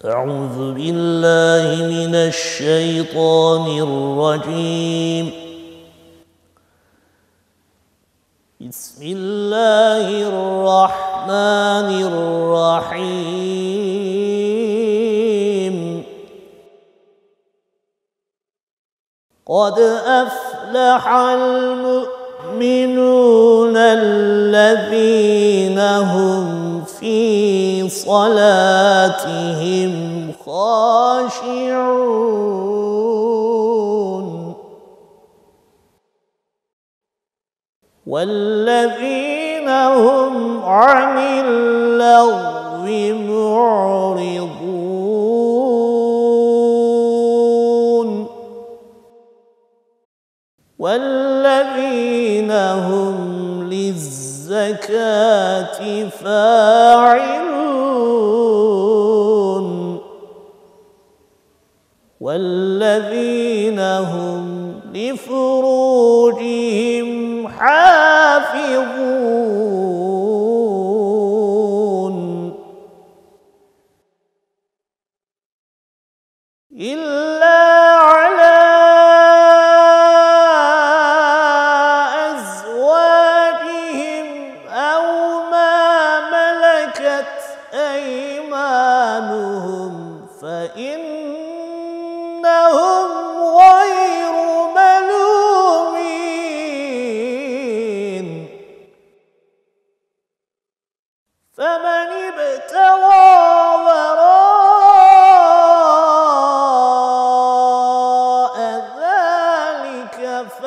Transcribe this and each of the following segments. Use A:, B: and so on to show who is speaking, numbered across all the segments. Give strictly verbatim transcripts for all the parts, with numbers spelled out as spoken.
A: أعوذ بالله من الشيطان الرجيم. بسم الله الرحمن الرحيم. قد أفلح المؤمنون الذين هم في صلاتهم خاشعون والذين هم عن اللغو معرضون والذين هم للزكاة فاعلون والذين هم لفروجهم حافظون إلا على أزواجهم أو ما ملكت أيمانهم فإنهم غير ملومين. فمن ابتغى وراء ذلك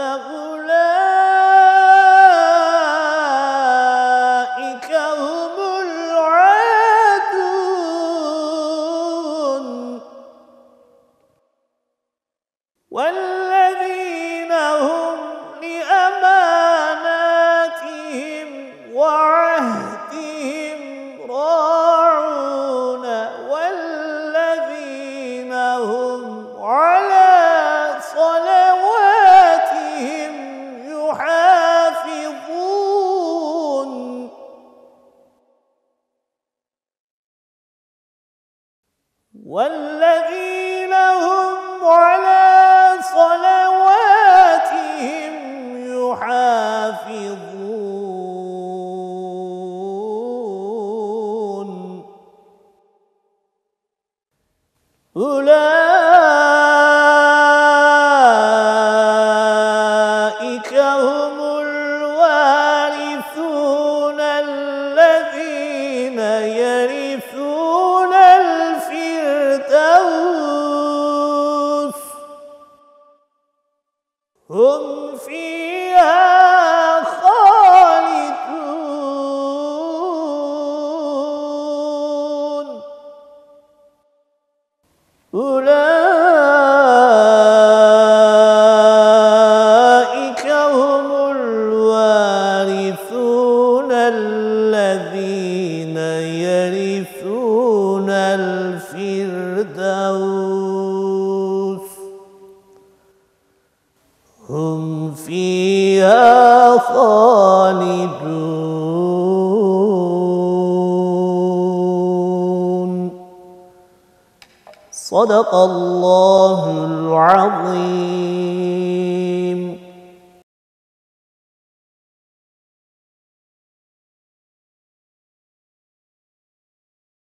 A: فأولئك هم العادون والذين هم لأماناتهم وعهدهم راعون والذين هم على صلواتهم يحافظون والذين هم على صلواتهم يحافظون أولئك هم الوارثون الذين يرثون الفردوس هم فيها خالدون أولئك هم الوارثون الذين يرثون الفردوس هم فيها خالدون. صدق الله العظيم.